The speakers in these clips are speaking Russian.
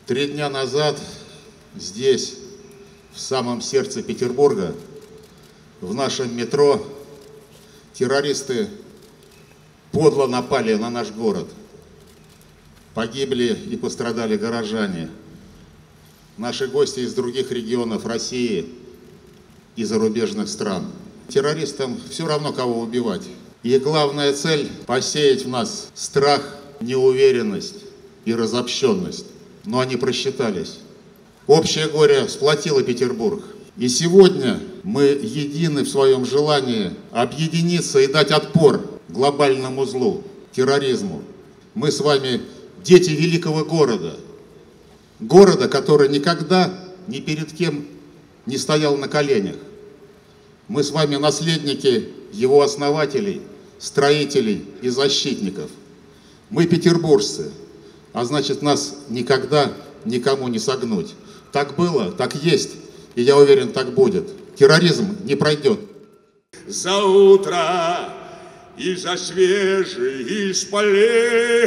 3 дня назад здесь, в самом сердце Петербурга, в нашем метро, террористы подло напали на наш город. Погибли и пострадали горожане, наши гости из других регионов России и зарубежных стран. Террористам все равно, кого убивать. Их главная цель – посеять в нас страх, неуверенность и разобщенность. Но они просчитались. Общее горе сплотило Петербург. И сегодня мы едины в своем желании объединиться и дать отпор глобальному злу, терроризму. Мы с вами дети великого города. Города, который никогда ни перед кем не стоял на коленях. Мы с вами наследники его основателей, строителей и защитников. Мы петербуржцы, а значит, нас никогда никому не согнуть. Так было, так есть, и я уверен, так будет. Терроризм не пройдет. За утро и за свежий из полей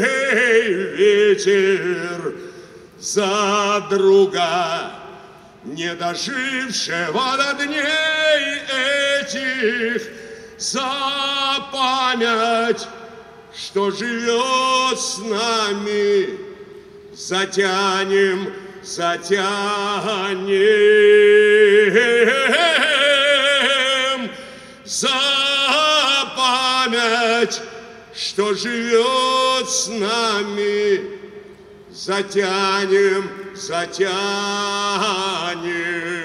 ветер, за друга, не дожившего до дней этих, за память, что живет с нами, затянем, за память, что живет с нами, затянем.